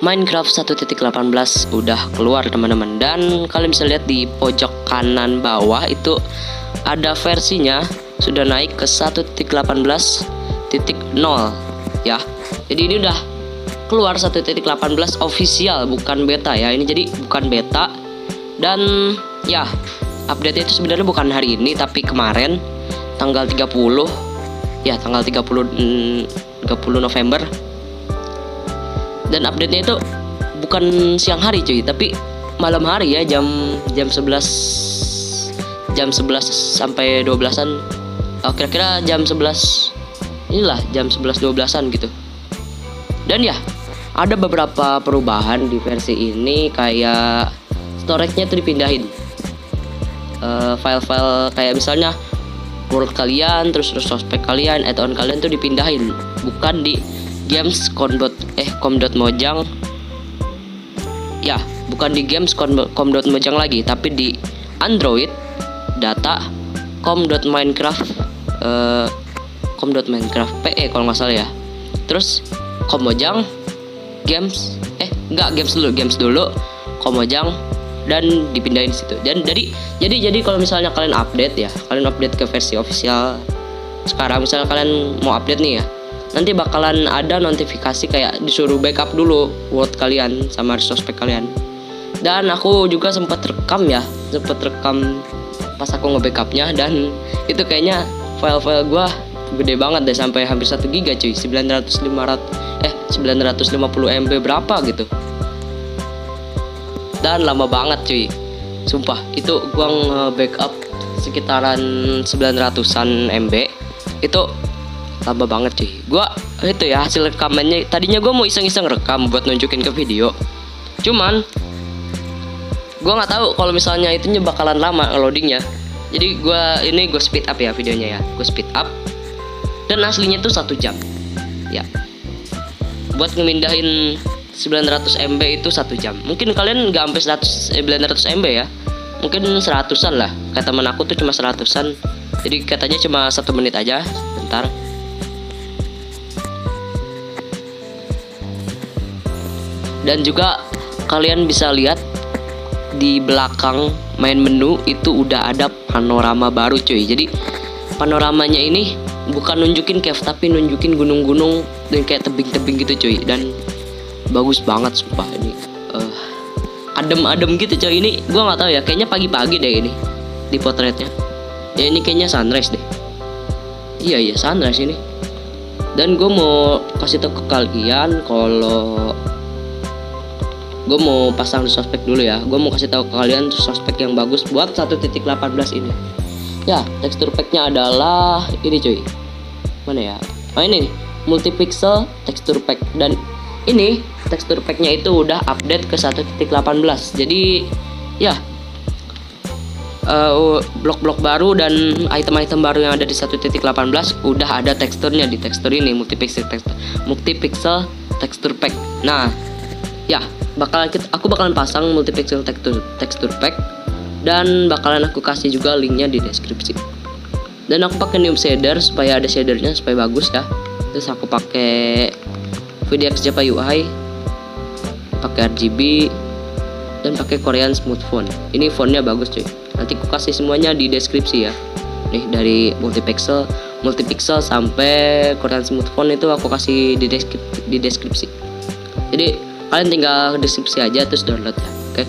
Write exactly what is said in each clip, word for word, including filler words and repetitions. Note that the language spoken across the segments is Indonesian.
Minecraft satu titik delapan belas udah keluar teman-teman, dan kalian bisa lihat di pojok kanan bawah itu ada versinya sudah naik ke satu titik delapan belas titik nol ya. Jadi ini udah keluar satu titik delapan belas official, bukan beta ya. Ini jadi bukan beta, dan ya update itu sebenarnya bukan hari ini tapi kemarin tanggal tiga puluh ya, tanggal tiga puluh November. Dan update-nya itu bukan siang hari cuy, tapi malam hari ya, jam jam sebelas jam sebelas sampai dua belasan. Oh, kira-kira jam sebelas inilah, jam sebelas dua belasan gitu. Dan ya, ada beberapa perubahan di versi ini, kayak storage-nya itu dipindahin. Uh, file-file kayak misalnya world kalian, terus resource-pack kalian, add-on kalian tuh dipindahin, bukan di games com. eh com.mojang ya, bukan di games com.mojang lagi, tapi di Android data com.minecraft uh, com.minecraft pe kalau nggak salah ya. Terus com.mojang games eh enggak games dulu games dulu com.mojang dan dipindahin situ. Dan jadi jadi jadi kalau misalnya kalian update ya, kalian update ke versi official sekarang, misalnya kalian mau update nih ya, nanti bakalan ada notifikasi kayak disuruh backup dulu world kalian sama resource pack kalian. Dan aku juga sempat rekam ya, sempat rekam pas aku nge-backupnya, dan itu kayaknya file-file gua gede banget deh, sampai hampir satu giga cuy, sembilan ratus lima puluh M B berapa gitu. Dan lama banget cuy, sumpah itu gua nge-backup sekitaran sembilan ratusan M B, itu lama banget cuy. Gua itu ya hasil rekamannya, tadinya gua mau iseng-iseng rekam buat nunjukin ke video, cuman gua nggak tahu kalau misalnya itunya bakalan lama loadingnya. Jadi gua ini gue speed up ya videonya ya, gue speed up, dan aslinya tuh satu jam ya. Buat ngemindahin sembilan ratus M B itu satu jam. Mungkin kalian nggak sampai seratus, sembilan ratus M B ya, mungkin seratusan lah. Kata teman aku tuh cuma seratusan, jadi katanya cuma satu menit aja. Bentar. Dan juga kalian bisa lihat di belakang main menu itu udah ada panorama baru cuy. Jadi panoramanya ini bukan nunjukin cave tapi nunjukin gunung-gunung dan kayak tebing-tebing gitu cuy. Dan bagus banget sumpah ini. Uh, adem-adem gitu cuy. Ini gua nggak tahu ya, kayaknya pagi-pagi deh ini di potretnya. Ya ini kayaknya sunrise deh. Iya iya sunrise ini. Dan gue mau kasih tau ke kalian kalau gue mau pasang suspek dulu ya. Gue mau kasih tahu ke kalian suspek yang bagus buat satu titik delapan belas ini. Ya, tekstur packnya adalah ini cuy. Mana ya? Oh ini nih, multipixel tekstur pack. Dan ini tekstur packnya itu udah update ke satu titik delapan belas. Jadi ya, uh, blok-blok baru dan item-item baru yang ada di satu titik delapan belas udah ada teksturnya di tekstur ini, multipixel tekstur, multipixel tekstur pack. Nah, ya, bakalan aku bakalan pasang multipixel tekstur tekstur pack, dan bakalan aku kasih juga linknya di deskripsi. Dan aku pakai new shader supaya ada shadernya supaya bagus ya. Terus aku pakai V D X Java U I, pakai R G B, dan pakai Korean Smooth Font. Ini fontnya bagus cuy. Nanti aku kasih semuanya di deskripsi ya. Nih dari multipixel multipixel sampai Korean Smooth Font itu aku kasih di deskripsi, di deskripsi. Jadi kalian tinggal deskripsi aja terus download ya. Oke.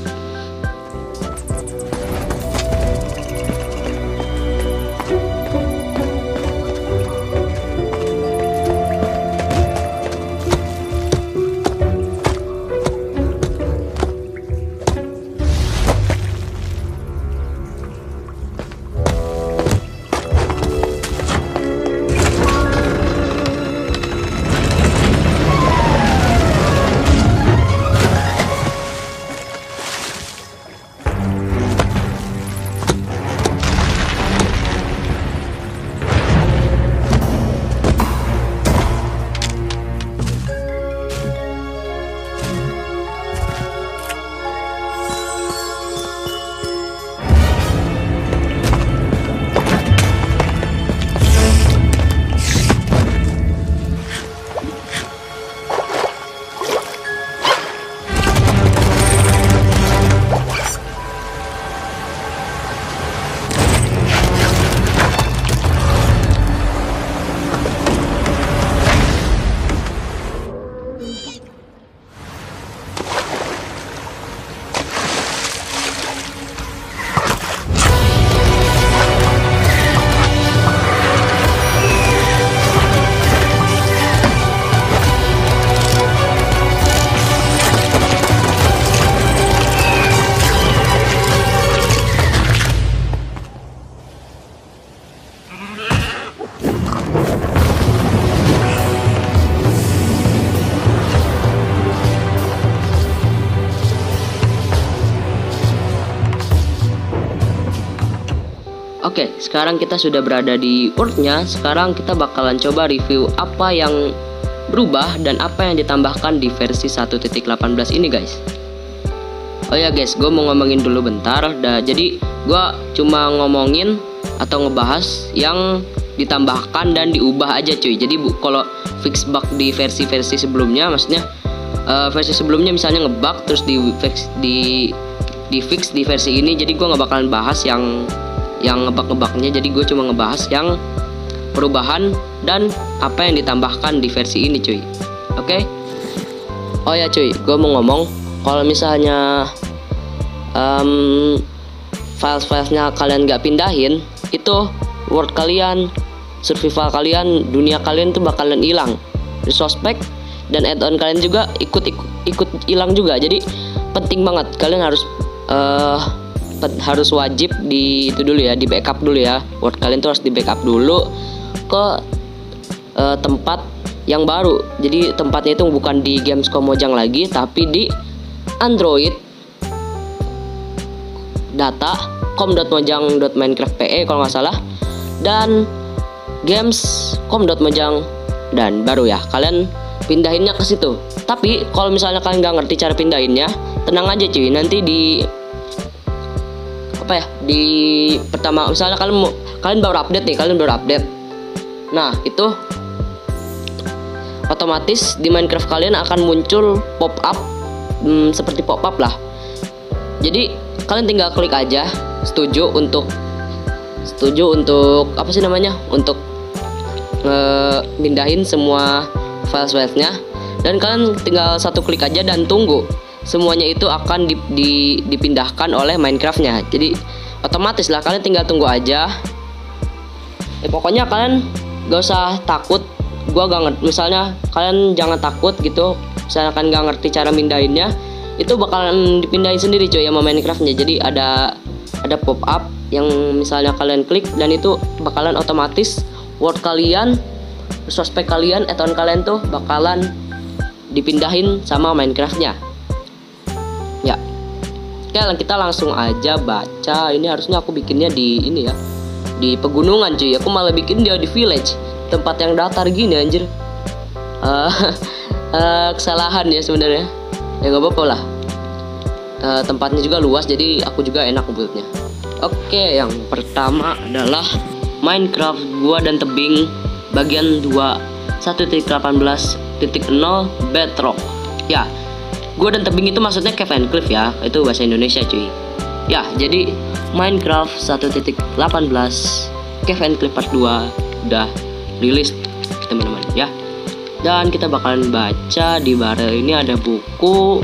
Oke, sekarang kita sudah berada di Word-nya. Sekarang kita bakalan coba review apa yang berubah dan apa yang ditambahkan di versi satu titik delapan belas ini, guys. Oh ya guys, gue mau ngomongin dulu bentar. Dah, jadi gue cuma ngomongin atau ngebahas yang ditambahkan dan diubah aja cuy. Jadi bu, kalau fix bug di versi-versi sebelumnya, maksudnya uh, versi sebelumnya misalnya ngebug terus di fix di di fix di versi ini. Jadi gue nggak bakalan bahas yang yang ngebug-ngebugnya. Jadi gue cuma ngebahas yang perubahan dan apa yang ditambahkan di versi ini cuy. Oke okay? Oh ya cuy, gue mau ngomong kalau misalnya um, file-filenya kalian nggak pindahin, itu Word kalian, survival kalian, dunia kalian tuh bakalan hilang. Resospek dan add-on kalian juga ikut ikut ikut hilang juga. Jadi penting banget kalian harus uh, harus wajib di itu dulu ya, di backup dulu ya. Word kalian tuh harus di backup dulu ke uh, tempat yang baru. Jadi tempatnya itu bukan di Gamescom Mojang lagi, tapi di Android data com dot mojang dot minecraft pe kalau nggak salah, dan games dot com dot mojang, dan baru ya kalian pindahinnya ke situ. Tapi kalau misalnya kalian nggak ngerti cara pindahinnya, tenang aja cuy, nanti di apa ya di pertama misalnya kalian mau kalian baru update nih kalian baru update nah itu otomatis di Minecraft kalian akan muncul pop up hmm, seperti pop up lah. Jadi kalian tinggal klik aja setuju untuk setuju untuk apa sih namanya untuk nge-pindahin semua file-filenya, dan kalian tinggal satu klik aja dan tunggu semuanya itu akan di, di, dipindahkan oleh Minecraftnya. Jadi otomatis lah kalian tinggal tunggu aja. Ya pokoknya kalian gak usah takut. Gua gak ngerti. Misalnya kalian jangan takut gitu. Misalnya kalian gak ngerti cara mindahinnya, itu bakalan dipindahin sendiri cuy sama Minecraftnya. Jadi ada ada pop up yang misalnya kalian klik dan itu bakalan otomatis Word kalian, resospek kalian, add-on kalian tuh bakalan dipindahin sama Minecraftnya. Ya, oke kita langsung aja baca. Ini harusnya aku bikinnya di ini ya, di pegunungan cuy. Aku malah bikin dia di village, tempat yang datar gini anjir. Uh, uh, kesalahan ya sebenarnya. Ya gak apa-apa lah. Uh, tempatnya juga luas, jadi aku juga enak ngebutnya. Oke, yang pertama adalah Minecraft Gua dan Tebing bagian dua satu titik delapan belas titik nol Bedrock. Ya, Gua dan Tebing itu maksudnya Cave and Cliff ya, itu bahasa Indonesia cuy. Ya, jadi Minecraft satu titik delapan belas Cave and Cliff part dua udah rilis teman-teman ya. Dan kita bakalan baca di barel ini ada buku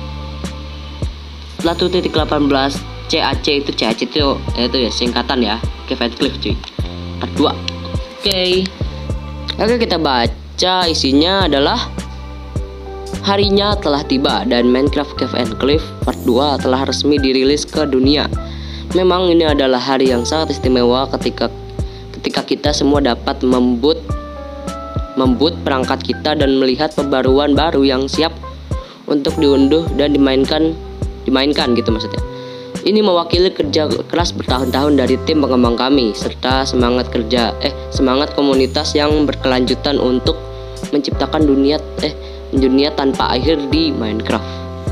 satu titik delapan belas C A C, itu C A C itu itu ya singkatan ya, Cave and Cliff cuy part dua. Oke. Oke, kita baca isinya adalah harinya telah tiba dan Minecraft Cave and Cliff part dua telah resmi dirilis ke dunia. Memang ini adalah hari yang sangat istimewa ketika ketika kita semua dapat memboot memboot perangkat kita dan melihat pembaruan baru yang siap untuk diunduh dan dimainkan dimainkan gitu maksudnya. Ini mewakili kerja keras bertahun-tahun dari tim pengembang kami serta semangat kerja eh semangat komunitas yang berkelanjutan untuk menciptakan dunia eh dunia tanpa akhir di Minecraft.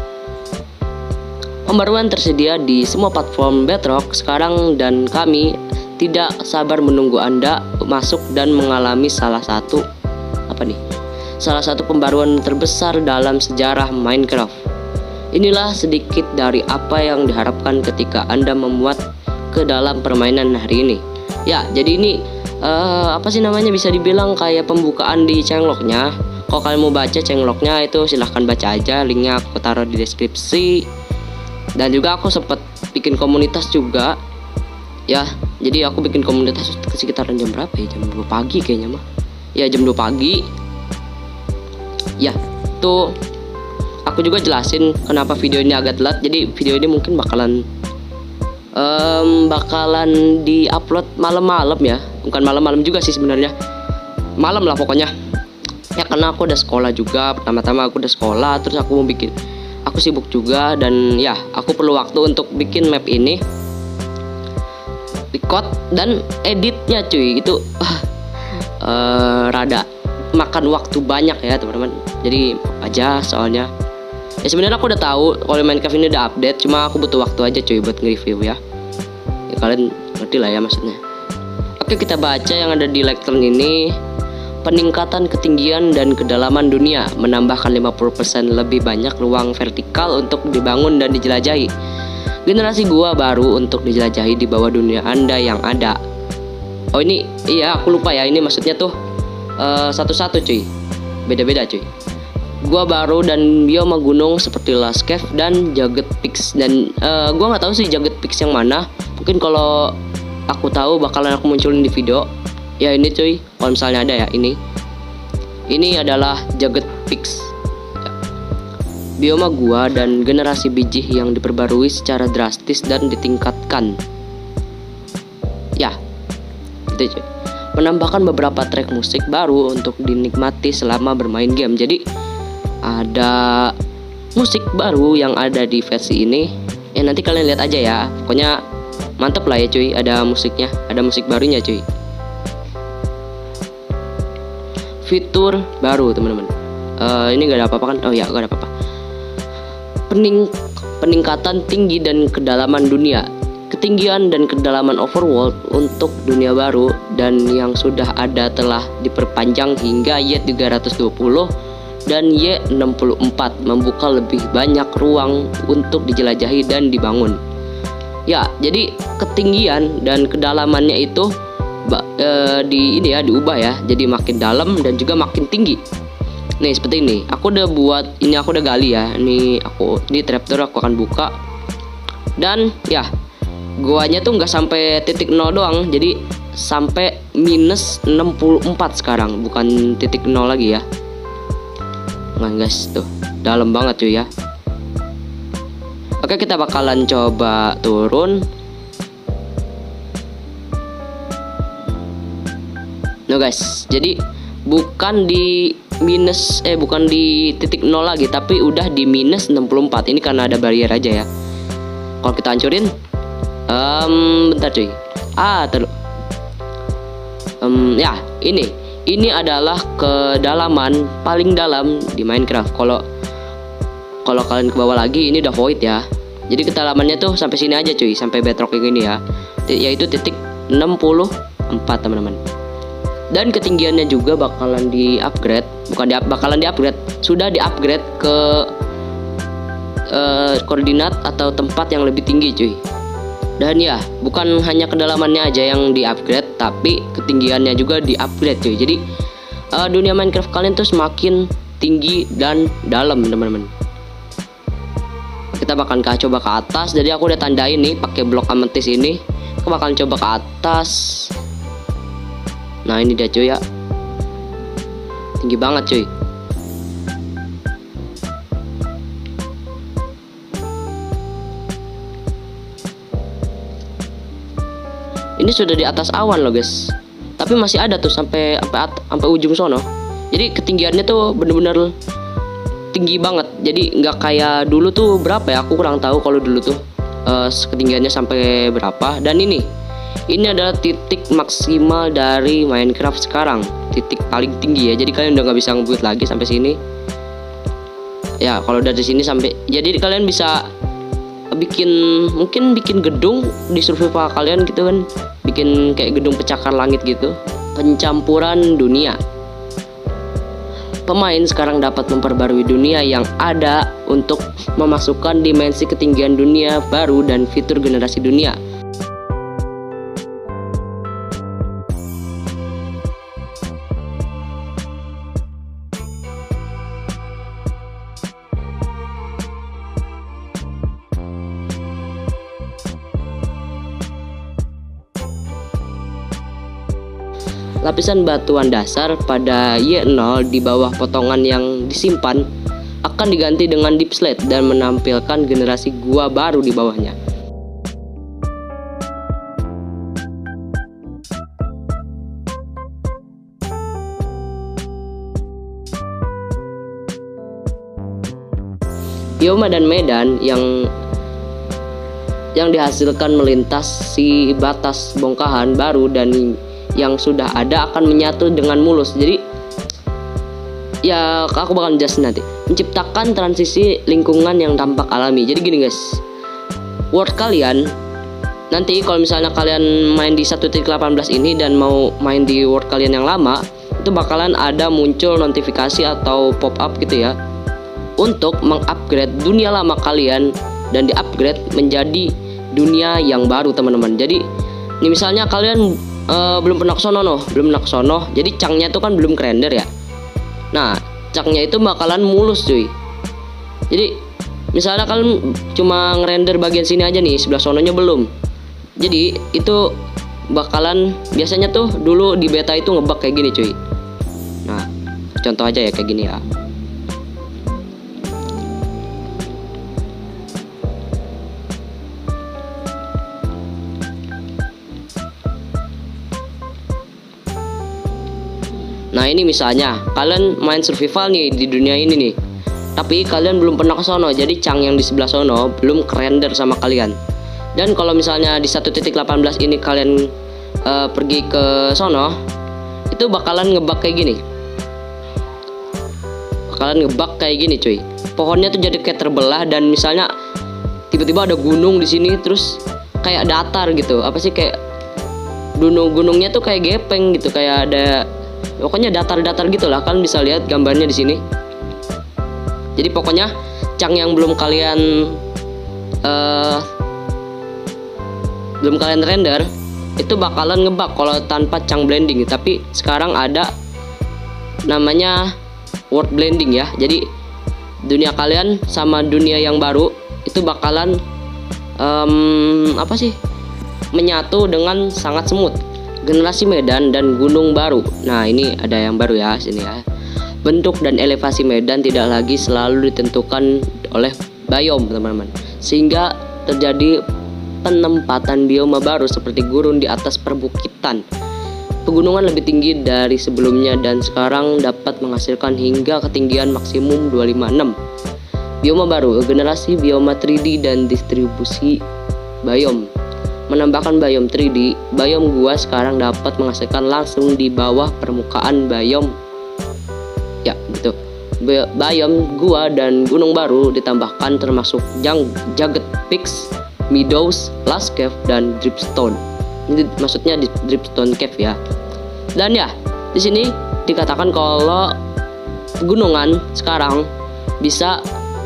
Pembaruan tersedia di semua platform Bedrock sekarang dan kami tidak sabar menunggu Anda masuk dan mengalami salah satu apa nih? Salah satu pembaruan terbesar dalam sejarah Minecraft. Inilah sedikit dari apa yang diharapkan ketika Anda memuat ke dalam permainan hari ini. Ya, jadi ini uh, apa sih namanya bisa dibilang kayak pembukaan di changelognya. Kalau kalian mau baca changelognya itu silahkan baca aja, linknya aku taruh di deskripsi. Dan juga aku sempat bikin komunitas juga. Ya, jadi aku bikin komunitas sekitaran jam berapa ya? Jam dua pagi kayaknya mah. Ya, jam dua pagi. Ya, tuh aku juga jelasin kenapa video ini agak telat. Jadi video ini mungkin bakalan um, bakalan di-upload malam-malam ya. Bukan malam-malam juga sih sebenarnya. Malam lah pokoknya. Ya karena aku udah sekolah juga. Pertama-tama aku udah sekolah, terus aku mau bikin aku sibuk juga dan ya, aku perlu waktu untuk bikin map ini. record dan editnya cuy itu uh, rada makan waktu banyak ya teman-teman. Jadi aja soalnya ya sebenarnya aku udah tahu kalau Minecraft ini udah update, cuma aku butuh waktu aja cuy buat nge-review ya. Ya kalian ngerti lah ya maksudnya. Oke, kita baca yang ada di lectern ini. Peningkatan ketinggian dan kedalaman dunia menambahkan lima puluh persen lebih banyak ruang vertikal untuk dibangun dan dijelajahi. Generasi gua baru untuk dijelajahi di bawah dunia Anda yang ada. Oh ini, iya aku lupa ya, ini maksudnya tuh uh, satu-satu cuy. Beda-beda cuy. Gua baru dan bioma gunung seperti Last Cave dan Jagged Peaks. Dan uh, gua nggak tahu sih Jagged Peaks yang mana. Mungkin kalau aku tahu bakalan aku munculin di video. Ya ini cuy, kalau misalnya ada ya ini. Ini adalah Jagged Peaks. Ya. Bioma gua dan generasi biji yang diperbarui secara drastis dan ditingkatkan. Ya, itu cuy. Menambahkan beberapa track musik baru untuk dinikmati selama bermain game. Jadi ada musik baru yang ada di versi ini. Ya nanti kalian lihat aja ya. Pokoknya mantep lah ya cuy, ada musiknya, ada musik barunya cuy. Fitur baru teman-teman. Uh, ini gak ada apa-apa kan? Oh ya, gak ada apa-apa. Pening peningkatan tinggi dan kedalaman dunia. Ketinggian dan kedalaman overworld untuk dunia baru dan yang sudah ada telah diperpanjang hingga Y tiga ratus dua puluh dan Y enam puluh empat, membuka lebih banyak ruang untuk dijelajahi dan dibangun. Ya, jadi ketinggian dan kedalamannya itu e, di ini ya diubah ya, jadi makin dalam dan juga makin tinggi. Nih seperti ini. Aku udah buat ini, aku udah gali ya. Ini aku di trapdoor aku akan buka. Dan ya, guanya tuh nggak sampai titik nol doang, jadi sampai minus enam puluh empat sekarang, bukan titik nol lagi ya. Nah guys, tuh dalam banget cuy ya. Oke, kita bakalan coba turun. No guys, jadi bukan di minus eh bukan di titik nol lagi, tapi udah di minus enam puluh empat. Ini karena ada barrier aja ya. Kalau kita hancurin, um, bentar cuy. Ah, terus. Um, ya, ini. Ini adalah kedalaman paling dalam di Minecraft. Kalau kalau kalian ke bawah lagi, ini udah void ya. Jadi kedalamannya tuh sampai sini aja cuy, sampai bedrock yang ini ya. Yaitu titik enam puluh empat teman-teman. Dan ketinggiannya juga bakalan di-upgrade, bukan di bakalan di-upgrade, sudah di-upgrade ke uh, koordinat atau tempat yang lebih tinggi cuy. Dan ya, bukan hanya kedalamannya aja yang di-upgrade, tapi ketinggiannya juga di-upgrade cuy. Jadi uh, dunia Minecraft kalian tuh semakin tinggi dan dalam teman-teman. Kita bakalan coba ke atas. Jadi aku udah tandain nih pakai blok ametis ini. Aku bakalan coba ke atas. Nah ini dia cuy ya, tinggi banget cuy. Ini sudah di atas awan loh guys, tapi masih ada tuh sampai sampai sampai ujung sono. Jadi ketinggiannya tuh bener-bener tinggi banget. Jadi nggak kayak dulu tuh berapa ya? Aku kurang tahu kalau dulu tuh uh, ketinggiannya sampai berapa. Dan ini, ini adalah titik maksimal dari Minecraft sekarang, titik paling tinggi ya. Jadi kalian udah nggak bisa ngebuild lagi sampai sini. Ya kalau dari sini sampai, jadi kalian bisa bikin mungkin bikin gedung di survival kalian gitu kan, bikin kayak gedung pencakar langit gitu. Pencampuran dunia. Pemain sekarang dapat memperbarui dunia yang ada untuk memasukkan dimensi ketinggian dunia baru dan fitur generasi dunia. Lapisan batuan dasar pada Y nol di bawah potongan yang disimpan akan diganti dengan deep slate dan menampilkan generasi gua baru di bawahnya. Bioma dan medan yang yang dihasilkan melintasi batas bongkahan baru dan yang sudah ada akan menyatu dengan mulus. Jadi ya aku bakal jelasin nanti. Menciptakan transisi lingkungan yang tampak alami. Jadi gini guys, world kalian nanti kalau misalnya kalian main di satu titik delapan belas ini dan mau main di world kalian yang lama, itu bakalan ada muncul notifikasi atau pop up gitu ya, untuk mengupgrade dunia lama kalian dan diupgrade menjadi dunia yang baru teman-teman. Jadi ini misalnya kalian uh, belum pernah kesono noh, belum pernah kesono, jadi cangnya itu kan belum kerender ya. Nah cangnya itu bakalan mulus cuy. Jadi misalnya kalian cuma ngerender bagian sini aja nih, sebelah sononya belum. Jadi itu bakalan biasanya tuh dulu di beta itu ngebug kayak gini cuy. Nah contoh aja ya kayak gini ya. Nah ini misalnya kalian main survival nih di dunia ini nih, tapi kalian belum pernah ke sono, jadi cang yang di sebelah sono belum kerender sama kalian. Dan kalau misalnya di satu titik delapan belas ini kalian uh, pergi ke sono, itu bakalan ngebug kayak gini. Bakalan ngebug kayak gini cuy. Pohonnya tuh jadi kayak terbelah dan misalnya tiba-tiba ada gunung di sini terus kayak datar gitu. Apa sih kayak gunung-gunungnya tuh kayak gepeng gitu, kayak ada pokoknya datar-datar gitulah. Kalian bisa lihat gambarnya di sini. Jadi pokoknya cang yang belum kalian uh, belum kalian render itu bakalan ngebug kalau tanpa cang blending. Tapi sekarang ada namanya world blending ya. Jadi dunia kalian sama dunia yang baru itu bakalan um, apa sih menyatu dengan sangat smooth. Generasi medan dan gunung baru. Nah ini ada yang baru ya sini ya. Bentuk dan elevasi medan tidak lagi selalu ditentukan oleh biom teman-teman, sehingga terjadi penempatan bioma baru seperti gurun di atas perbukitan. Pegunungan lebih tinggi dari sebelumnya dan sekarang dapat menghasilkan hingga ketinggian maksimum dua ratus lima puluh enam. Bioma baru, generasi bioma tiga D dan distribusi biom. Menambahkan biom tiga D, biom gua sekarang dapat menghasilkan langsung di bawah permukaan biom. Ya, gitu. Biom gua dan gunung baru ditambahkan termasuk Jang, Jagged Peaks, Meadows, Last Cave dan Dripstone. Ini maksudnya di Dripstone Cave ya. Dan ya, di sini dikatakan kalau pegunungan sekarang bisa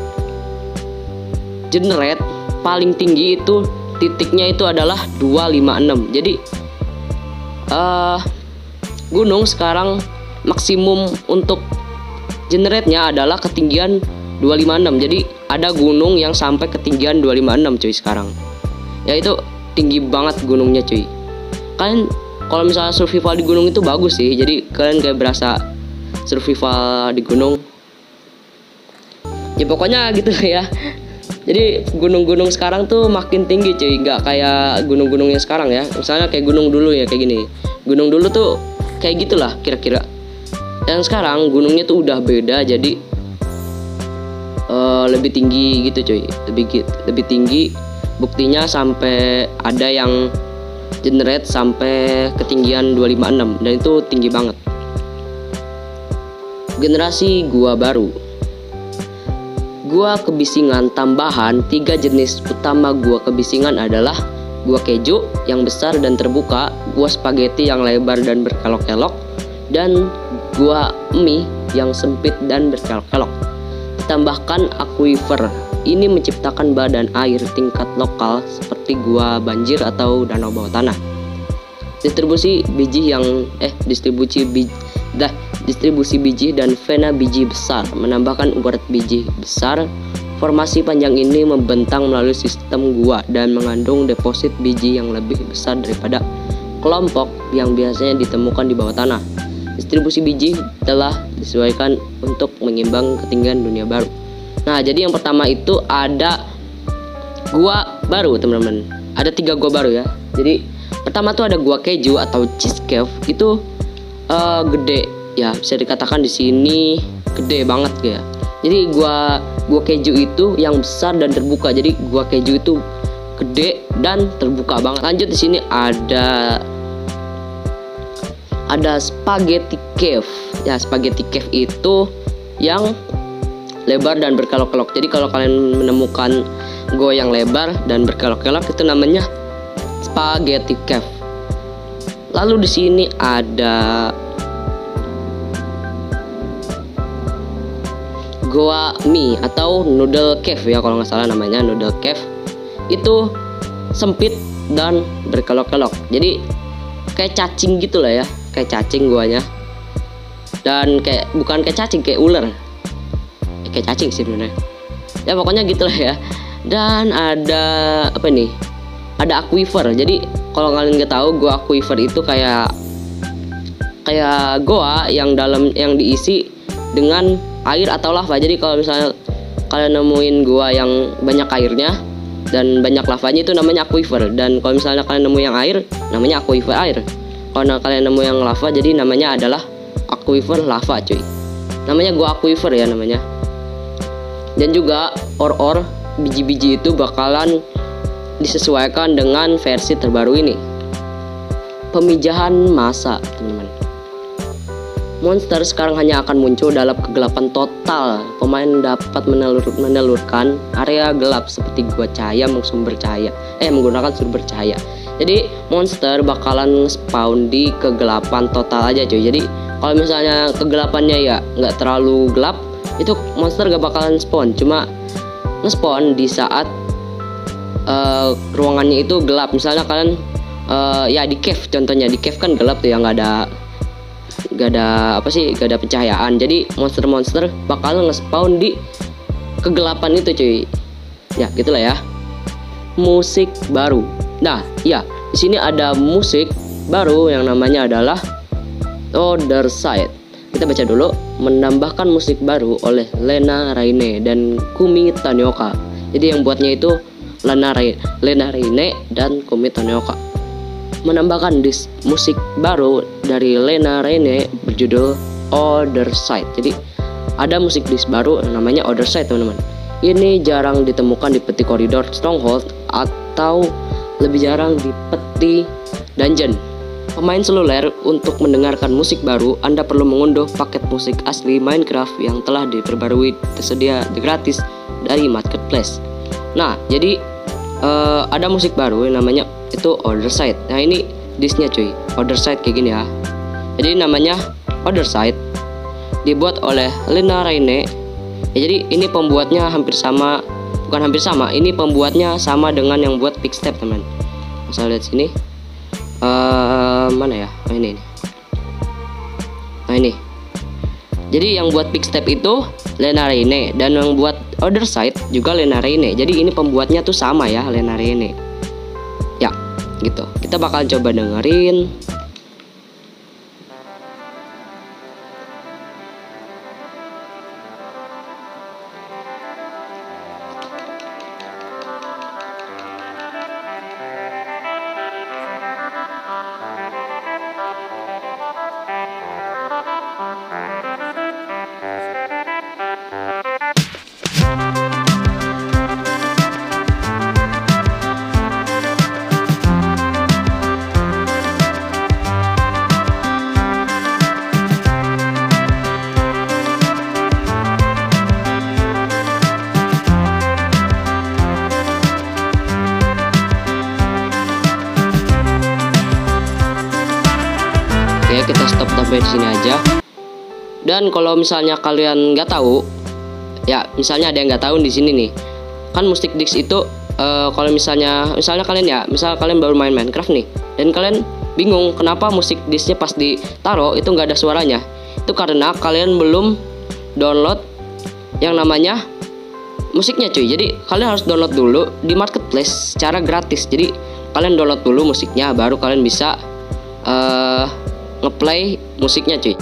generate paling tinggi itu titiknya itu adalah dua ratus lima puluh enam. Jadi uh, gunung sekarang maksimum untuk generate-nya adalah ketinggian dua ratus lima puluh enam. Jadi ada gunung yang sampai ketinggian dua ratus lima puluh enam cuy sekarang. Ya itu tinggi banget gunungnya cuy. Kalian kalau misalnya survival di gunung itu bagus sih. Jadi kalian kayak berasa survival di gunung. Ya pokoknya gitu ya. Jadi gunung-gunung sekarang tuh makin tinggi cuy, nggak kayak gunung-gunungnya sekarang ya. Misalnya kayak gunung dulu ya kayak gini. Gunung dulu tuh kayak gitulah kira-kira. Dan sekarang gunungnya tuh udah beda, jadi uh, lebih tinggi gitu cuy, lebih lebih tinggi. Buktinya sampai ada yang generate sampai ketinggian dua ratus lima puluh enam dan itu tinggi banget. Generasi gua baru. Gua kebisingan tambahan. Tiga jenis utama gua kebisingan adalah gua keju yang besar dan terbuka, gua spaghetti yang lebar dan berkelok-kelok, dan gua mie yang sempit dan berkelok-kelok. Ditambahkan aquifer. Ini menciptakan badan air tingkat lokal seperti gua banjir atau danau bawah tanah. Distribusi biji yang eh distribusi biji dah distribusi biji dan vena biji besar, menambahkan urat biji besar. Formasi panjang ini membentang melalui sistem gua dan mengandung deposit biji yang lebih besar daripada kelompok yang biasanya ditemukan di bawah tanah. Distribusi biji telah disesuaikan untuk mengimbang ketinggian dunia baru. Nah, jadi yang pertama itu ada gua baru, teman-teman. Ada tiga gua baru ya. Jadi pertama tuh ada gua keju atau cheese cave. Itu uh, gede ya, bisa dikatakan di sini gede banget ya. Jadi gua gua keju itu yang besar dan terbuka. Jadi gua keju itu gede dan terbuka banget. Lanjut di sini ada ada spaghetti cave. Ya, spaghetti cave itu yang lebar dan berkelok-kelok. Jadi kalau kalian menemukan go yang lebar dan berkelok-kelok itu namanya spaghetti cave. Lalu di sini ada goa mie atau noodle cave ya, kalau nggak salah namanya noodle cave. Itu sempit dan berkelok-kelok. Jadi kayak cacing gitu lah ya, kayak cacing guanya. Dan kayak bukan kayak cacing, kayak ular. Kayak cacing sih sebenarnya. Ya pokoknya gitulah ya. Dan ada apa nih? Ada aquifer. Jadi kalau kalian nggak tahu, goa aquifer itu kayak kayak goa yang dalam yang diisi dengan air atau lava. Jadi kalau misalnya kalian nemuin goa yang banyak airnya dan banyak lavanya itu namanya aquifer. Dan kalau misalnya kalian nemu yang air, namanya aquifer air. Kalau kalian nemu yang lava, jadi namanya adalah aquifer lava cuy. Namanya goa aquifer ya namanya. Dan juga or-or biji-biji itu bakalan disesuaikan dengan versi terbaru ini. Pemijahan massa, teman-teman. Monster sekarang hanya akan muncul dalam kegelapan total. Pemain dapat menelur menelurkan area gelap seperti gua cahaya sumber cahaya. Eh menggunakan sumber cahaya. Jadi monster bakalan spawn di kegelapan total aja cuy. Jadi kalau misalnya kegelapannya ya nggak terlalu gelap, itu monster gak bakalan spawn, cuma nge-spawn di saat uh, ruangannya itu gelap. Misalnya kalian uh, ya di cave contohnya, di cave kan gelap tuh ya, nggak ada nggak ada apa sih nggak ada pencahayaan. Jadi monster-monster bakalan nge-spawn di kegelapan itu cuy. Ya gitulah ya. Musik baru. Nah ya di sini ada musik baru yang namanya adalah Other Side. Kita baca dulu. Menambahkan musik baru oleh Lena Raine dan Kumi Tanioka. Jadi yang buatnya itu Lena Raine, Lena Raine dan Kumi Tanioka. Menambahkan disk musik baru dari Lena Raine berjudul Other Side. Jadi ada musik disk baru namanya Other Side teman-teman. Ini jarang ditemukan di peti koridor Stronghold atau lebih jarang di peti dungeon. Pemain seluler, untuk mendengarkan musik baru, Anda perlu mengunduh paket musik asli Minecraft yang telah diperbarui tersedia gratis dari Marketplace. Nah, jadi uh, ada musik baru yang namanya itu Other Side. Nah, ini disknya cuy, Other Side kayak gini ya. Jadi namanya Other Side, dibuat oleh Lena Raine. Ya, jadi ini pembuatnya hampir sama, bukan hampir sama, ini pembuatnya sama dengan yang buat Quickstep teman. Bisa lihat sini. Uh, mana ya? Oh, ini, ini. Nah ini. Jadi yang buat Quickstep itu Lena Raine dan yang buat Other Side juga Lena Raine. Jadi ini pembuatnya tuh sama ya, Lena Raine. Ya, gitu. Kita bakal coba dengerin. Oke, kita stop sampai di sini aja. Dan kalau misalnya kalian nggak tahu, ya misalnya ada yang nggak tahu di sini nih, kan musik disc itu uh, kalau misalnya misalnya kalian ya, misal kalian baru main Minecraft nih, dan kalian bingung kenapa musik discnya pas ditaruh itu nggak ada suaranya. Itu karena kalian belum download yang namanya musiknya cuy. Jadi kalian harus download dulu di Marketplace secara gratis. Jadi kalian download dulu musiknya, baru kalian bisa uh, ngeplay musiknya cuy.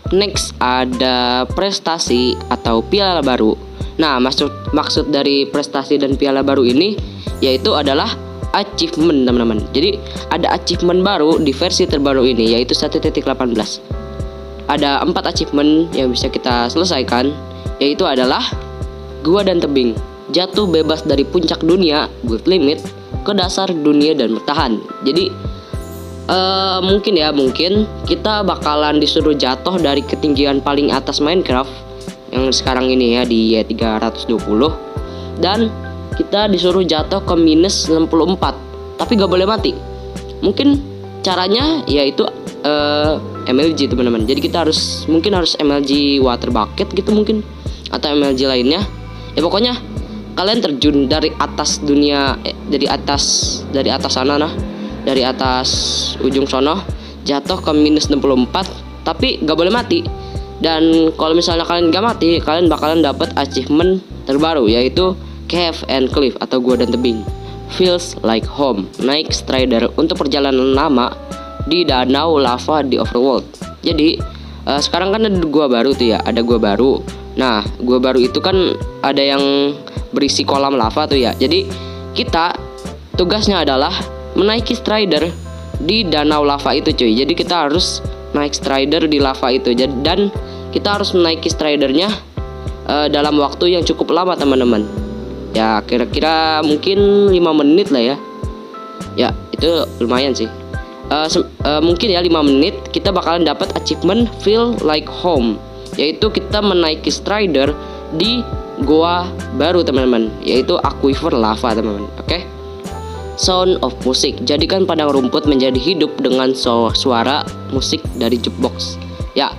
Next ada prestasi atau piala baru. Nah, maksud maksud dari prestasi dan piala baru ini yaitu adalah achievement, teman-teman. Jadi ada achievement baru di versi terbaru ini, yaitu satu titik delapan belas. Ada empat achievement yang bisa kita selesaikan, yaitu adalah gua dan tebing, jatuh bebas dari puncak dunia, build limit, ke dasar dunia dan bertahan. Jadi uh, mungkin ya mungkin kita bakalan disuruh jatuh dari ketinggian paling atas Minecraft yang sekarang ini ya di Y tiga ratus dua puluh, dan kita disuruh jatuh ke minus enam puluh empat, tapi gak boleh mati. Mungkin caranya yaitu uh, M L G, teman-teman. Jadi kita harus mungkin harus M L G water bucket gitu mungkin, atau M L G lainnya. Ya pokoknya kalian terjun dari atas dunia, eh, dari atas dari atas sana nah, dari atas ujung sono, jatuh ke minus enam puluh empat, tapi gak boleh mati. Dan kalau misalnya kalian gak mati, kalian bakalan dapat achievement terbaru, yaitu Cave and Cliff atau gua dan tebing, feels like home, naik strider untuk perjalanan lama di danau lava di Overworld. Jadi uh, sekarang kan ada gua baru tuh ya, ada gua baru. Nah, gua baru itu kan ada yang berisi kolam lava tuh ya. Jadi kita tugasnya adalah menaiki strider di danau lava itu, cuy. Jadi kita harus naik strider di lava itu, dan kita harus menaiki stridernya uh, dalam waktu yang cukup lama, teman-teman. Ya kira-kira mungkin lima menit lah ya. Ya itu lumayan sih. uh, uh, Mungkin ya lima menit kita bakalan dapat achievement feel like home, yaitu kita menaiki strider di goa baru, teman-teman, yaitu aquifer lava, teman-teman. Oke okay? Sound of music, jadikan padang rumput menjadi hidup dengan so suara musik dari jukebox. Ya,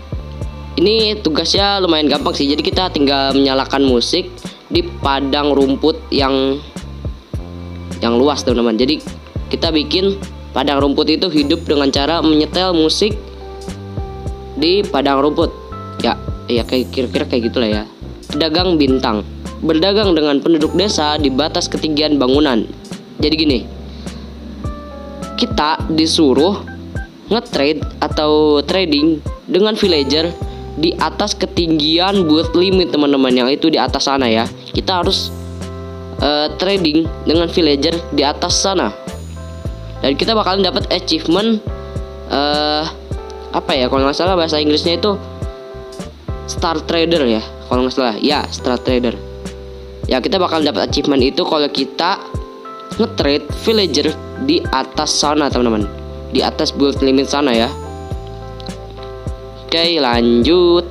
ini tugasnya lumayan gampang sih. Jadi kita tinggal menyalakan musik di padang rumput yang yang luas, teman-teman. Jadi kita bikin padang rumput itu hidup dengan cara menyetel musik di padang rumput. Ya, ya kayak kira-kira kayak gitulah ya. Pedagang bintang, berdagang dengan penduduk desa di batas ketinggian bangunan. Jadi gini, kita disuruh nge-trade atau trading dengan villager di atas ketinggian build limit, teman-teman, yang itu di atas sana ya. Kita harus uh, trading dengan villager di atas sana, dan kita bakalan dapat achievement uh, apa ya, kalau nggak salah bahasa Inggrisnya itu Star Trader ya, kalau nggak salah ya, Star Trader. Ya kita bakalan dapat achievement itu kalau kita nge-trade villager di atas sana, teman-teman, di atas build limit sana ya. Oke, lanjut.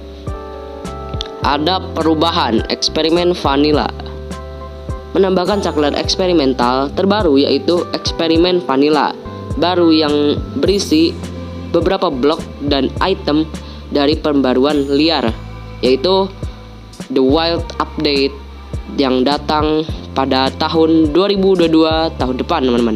Ada perubahan eksperimen vanilla, menambahkan coklat eksperimental terbaru, yaitu eksperimen vanilla baru yang berisi beberapa blok dan item dari pembaruan liar, yaitu The Wild Update yang datang pada tahun dua ribu dua puluh dua, tahun depan, teman-teman.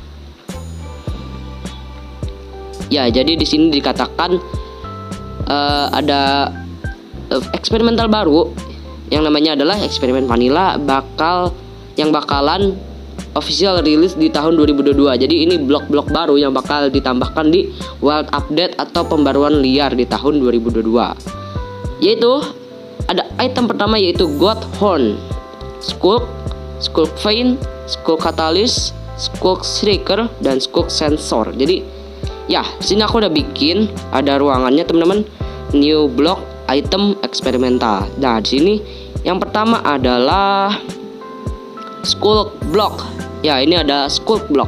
Ya, jadi di sini dikatakan uh, ada uh, eksperimental baru yang namanya adalah eksperimen vanilla bakal yang bakalan official rilis di tahun dua ribu dua puluh dua. Jadi ini blok-blok baru yang bakal ditambahkan di Wild Update atau pembaruan liar di tahun dua ribu dua puluh dua. Yaitu ada item pertama, yaitu God Horn, Skulk, Skulk Vein, Skulk Catalyst, Skulk Shrieker, dan Skulk Sensor. Jadi ya, sini aku udah bikin ada ruangannya, teman-teman. New block item eksperimental. Nah, di sini yang pertama adalah Skulk Block. Ya, ini ada Skulk Block.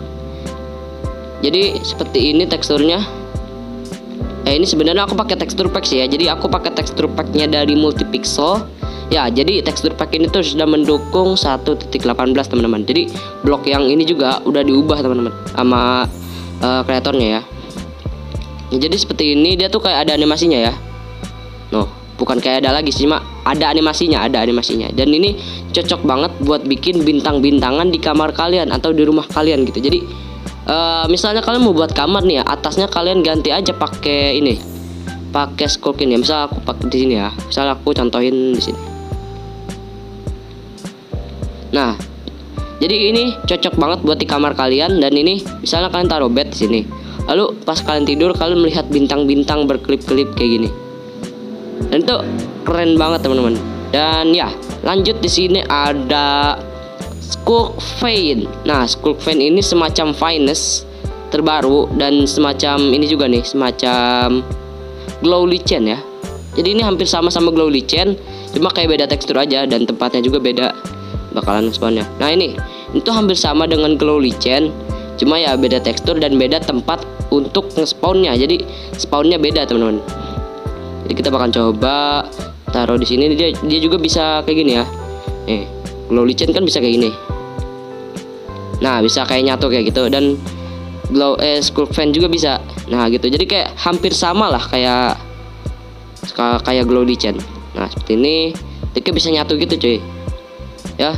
Jadi seperti ini teksturnya. Ya, ini sebenarnya aku pakai tekstur pack sih ya. Jadi aku pakai tekstur packnya dari Multipixel. Ya, jadi tekstur pack ini tuh sudah mendukung satu titik delapan belas, teman-teman. Jadi blok yang ini juga udah diubah, teman-teman, sama uh, kreatornya ya. Ya. Jadi seperti ini, dia tuh kayak ada animasinya ya. Noh, bukan kayak ada lagi sih, cuma ada animasinya, ada animasinya. Dan ini cocok banget buat bikin bintang-bintangan di kamar kalian atau di rumah kalian gitu. Jadi uh, misalnya kalian mau buat kamar nih ya, atasnya kalian ganti aja pakai ini, pakai skulkin ya. Misal aku pakai di sini ya. Misal aku contohin di sini. Nah, Jadi ini cocok banget buat di kamar kalian. Dan ini misalnya kalian taruh bed di sini, lalu pas kalian tidur kalian melihat bintang-bintang berkelip-kelip kayak gini. Dan itu keren banget teman-teman. Dan ya, lanjut di sini ada Skulk Fan. Nah, Skulk Fan ini semacam finest terbaru dan semacam ini juga nih, semacam Glowly Chain ya. Jadi ini hampir sama-sama Glowly Chain, cuma kayak beda tekstur aja dan tempatnya juga beda bakalan spawnnya. Nah ini itu hampir sama dengan Glowly Chain, cuma ya beda tekstur dan beda tempat untuk nge-spawnnya. Jadi spawnnya beda teman-teman. Jadi kita bakal coba taruh di sini. Dia dia juga bisa kayak gini ya. Nih, Glowly Chain kan bisa kayak gini. Nah bisa kayak nyatu kayak gitu. Dan Glow eh Skulk Fan juga bisa. Nah gitu. Jadi kayak hampir sama lah kayak kayak Glowly Chain. Nah seperti ini. Jadi bisa nyatu gitu cuy. Ya.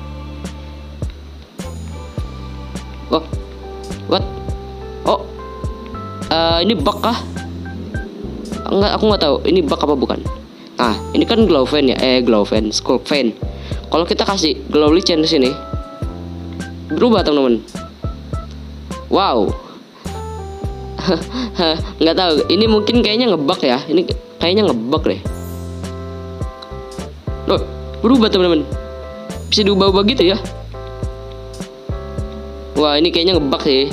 Oh, what? Oh, uh, ini bug kah? Enggak, aku nggak tahu. Ini bug apa bukan? Nah, ini kan Glow Fan ya, eh Glow Fan, Skulk Fan. Kalau kita kasih Glowly Chain di sini, berubah teman-teman. Wow. Nggak tahu. Ini mungkin kayaknya ngebug ya. Ini kayaknya ngebug deh. Loh, berubah teman-teman. Bisa diubah-ubah gitu ya. Wah ini kayaknya ngebug sih.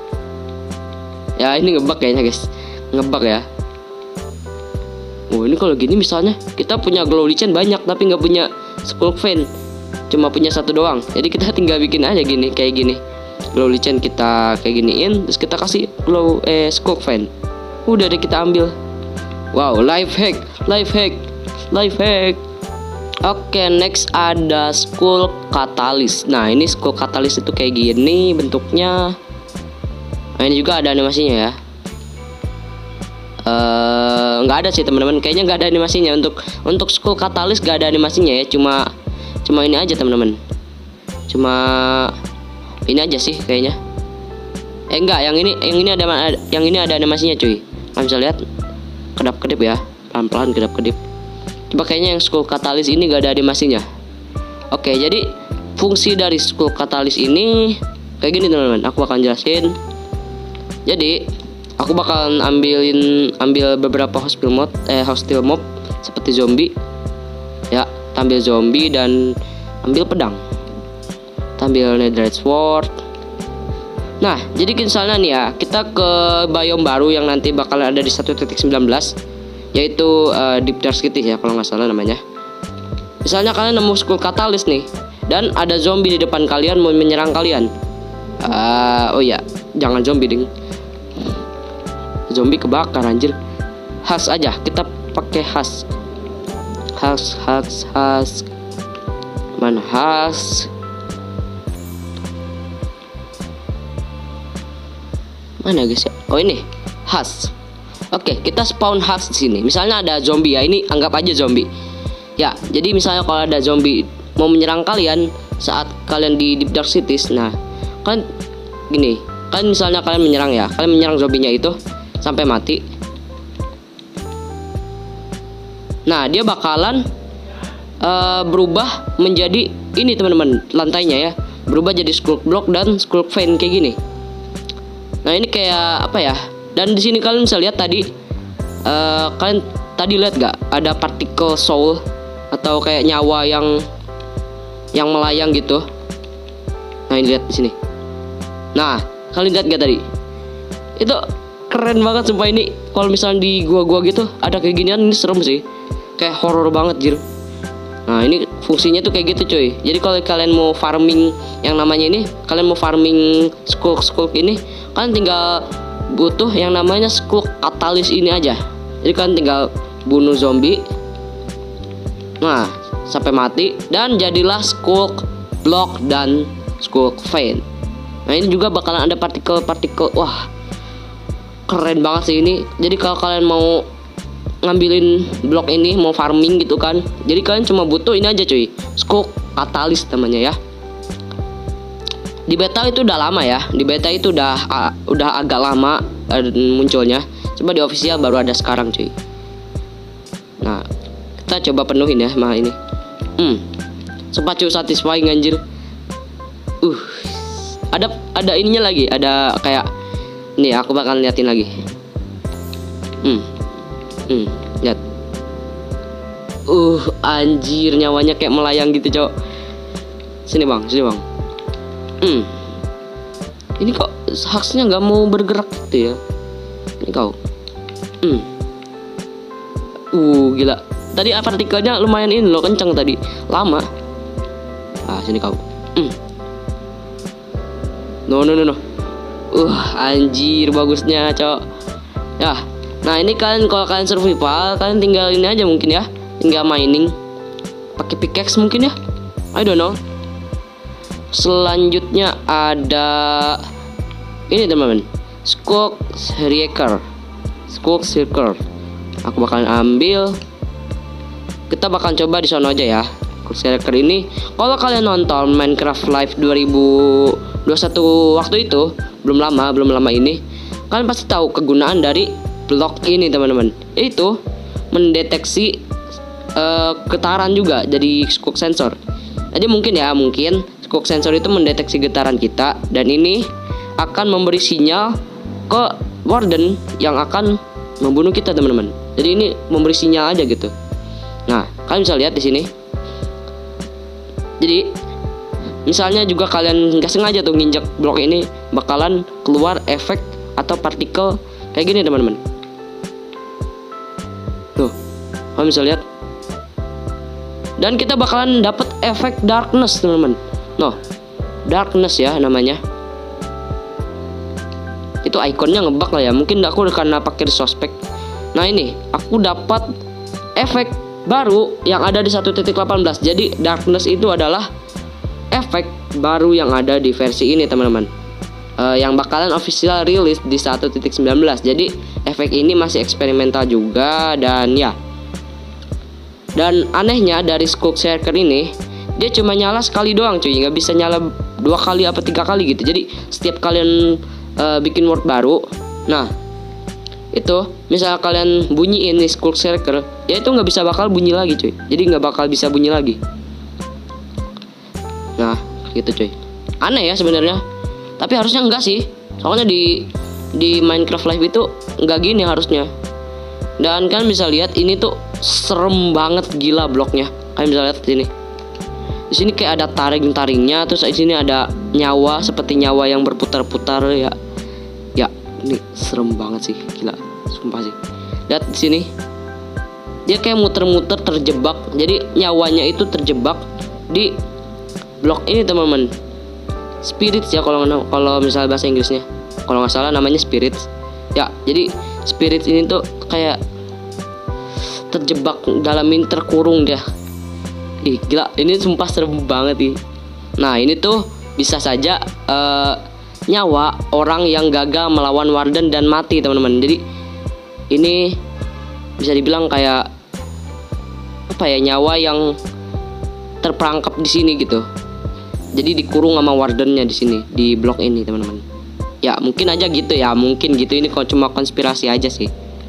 Ya ini ngebug kayaknya guys. Ngebug ya. Oh ini kalau gini misalnya kita punya Glowly Chain banyak tapi nggak punya Skulk Fan, cuma punya satu doang. Jadi kita tinggal bikin aja gini, kayak gini. Glowly Chain kita kayak giniin, terus kita kasih glow eh Skulk Fan. Udah deh kita ambil. Wow, life hack, life hack, life hack. Oke, okay, next ada Skulk Catalyst. Nah, ini Skulk Catalyst itu kayak gini bentuknya. Nah, ini juga ada animasinya ya. Eh, nggak ada sih teman-teman. Kayaknya nggak ada animasinya untuk untuk Skulk Catalyst, nggak ada animasinya ya. Cuma cuma ini aja teman-teman. Cuma ini aja sih kayaknya. Eh enggak, yang ini yang ini ada yang ini ada animasinya cuy. Kalian bisa lihat kedap-kedip ya, pelan-pelan kedap-kedip. Coba kayaknya yang Skulk Catalyst ini gak ada animasinya. Oke, jadi fungsi dari Skulk Catalyst ini kayak gini teman-teman. Aku akan jelasin. Jadi aku bakalan ambilin ambil beberapa hostile mob, eh hostile mob seperti zombie. Ya, tampil zombie dan ambil pedang. Tampil netherite sword. Nah, jadi misalnya nih ya, kita ke biome baru yang nanti bakalan ada di satu titik sembilan belas. Yaitu uh, Deep Dark City ya kalau nggak salah namanya. Misalnya kalian nemu Skulk Catalyst nih, dan ada zombie di depan kalian mau menyerang kalian. Uh, oh ya, jangan zombie ding. Zombie kebakar anjir. Has aja, kita pakai has. Has, has, has. Mana has? Mana guys ya? Oh ini, has. Oke, kita spawn has di sini. Misalnya ada zombie ya, ini anggap aja zombie. Ya, jadi misalnya kalau ada zombie mau menyerang kalian saat kalian di Deep Dark Cities, nah, kan gini, kan misalnya kalian menyerang ya, kalian menyerang zombinya itu sampai mati. Nah, dia bakalan uh, berubah menjadi ini teman-teman, lantainya ya, berubah jadi Skulk Block dan Skulk Fan kayak gini. Nah, ini kayak apa ya? Dan di sini kalian bisa lihat tadi, uh, kalian tadi lihat gak ada partikel soul atau kayak nyawa yang yang melayang gitu. Nah ini lihat di sini. Nah kalian lihat gak tadi? Itu keren banget sumpah ini. Kalau misalnya di gua-gua gitu ada kayak ginian, ini serem sih. Kayak horror banget jir. Nah ini fungsinya tuh kayak gitu cuy. Jadi kalau kalian mau farming yang namanya ini, kalian mau farming Skulk Skulk ini, kalian tinggal butuh yang namanya Skulk Catalyst ini aja. Jadi kalian tinggal bunuh zombie, nah sampai mati, dan jadilah Skulk Block dan Skulk Fan. Nah ini juga bakalan ada partikel-partikel. Wah keren banget sih ini. Jadi kalau kalian mau ngambilin blok ini, mau farming gitu kan, jadi kalian cuma butuh ini aja cuy, Skulk Catalyst namanya ya. Di beta itu udah lama ya, di beta itu udah uh, udah agak lama uh, munculnya. Coba di official baru ada sekarang cuy. Nah kita coba penuhin ya mah ini. Hmm, sumpah cuy satisfying anjir. Uh, ada ada ininya lagi, ada kayak nih aku bakal liatin lagi. Hmm, hmm, lihat. Uh, anjir nyawanya kayak melayang gitu cok. Sini bang, sini bang. Hmm, ini kok Huxnya nggak mau bergerak gitu ya? Ini kau. Hmm. Uh, gila. Tadi partikelnya lumayan ini loh, kenceng tadi. Lama. Ah, sini kau. Hmm. No no no no. Uh, anjir bagusnya, cok. Ya. Nah, ini kalian kalau kalian survival, kalian tinggal ini aja mungkin ya. Tinggal mining. Pakai pickaxe mungkin ya. I don't know. Selanjutnya ada ini teman-teman. Skog Shaker. Skog Shaker. Aku bakalan ambil. Kita bakal coba di sana aja ya. Skog Shaker ini kalau kalian nonton Minecraft Live dua ribu dua puluh satu waktu itu, belum lama, belum lama ini, kalian pasti tahu kegunaan dari blok ini teman-teman. Yaitu mendeteksi uh, getaran juga jadi skog sensor. Jadi mungkin ya, mungkin skog sensor itu mendeteksi getaran kita dan ini akan memberi sinyal ke warden yang akan membunuh kita teman-teman. Jadi ini memberi sinyal aja gitu. Nah, kalian bisa lihat di sini. Jadi misalnya juga kalian nggak sengaja tuh nginjak blok ini, bakalan keluar efek atau partikel kayak gini teman-teman. Tuh, kalian bisa lihat. Dan kita bakalan dapat efek darkness teman-teman. No, darkness ya namanya. Itu ikonnya ngebug lah ya. Mungkin aku karena pakai sospek. Nah ini, aku dapat efek baru yang ada di satu titik delapan belas. Jadi darkness itu adalah efek baru yang ada di versi ini teman-teman. Uh, yang bakalan official rilis di satu titik sembilan belas. Jadi efek ini masih eksperimental juga dan ya. Dan anehnya dari Skog Shaker ini, dia cuma nyala sekali doang cuy, nggak bisa nyala dua kali apa tiga kali gitu. Jadi setiap kalian uh, bikin world baru, nah itu misal kalian bunyiin nih Skog Shaker, ya itu nggak bisa bakal bunyi lagi cuy. Jadi nggak bakal bisa bunyi lagi. Nah gitu cuy, aneh ya sebenarnya. Tapi harusnya enggak sih, soalnya di di Minecraft Live itu nggak gini harusnya. Dan kalian bisa lihat ini tuh serem banget, gila bloknya. Kalian bisa lihat sini. Di sini kayak ada taring-taringnya, terus di sini ada nyawa seperti nyawa yang berputar-putar ya. Ya, ini serem banget sih, gila, sumpah sih. Lihat di sini. Dia kayak muter-muter terjebak. Jadi nyawanya itu terjebak di blok ini, teman-teman. Spirits ya kalau kalau misalnya bahasa Inggrisnya. Kalau nggak salah namanya spirits. Ya, jadi spirits ini tuh kayak terjebak dalam ini, terkurung dia. Ih gila, ini sumpah serem banget nih. Nah ini tuh bisa saja uh, nyawa orang yang gagal melawan warden dan mati teman-teman. Jadi ini bisa dibilang kayak apa ya, nyawa yang terperangkap di sini gitu. Jadi dikurung sama wardennya di sini di blok ini teman-teman. Ya mungkin aja gitu ya, mungkin gitu. Ini kok cuma konspirasi aja sih.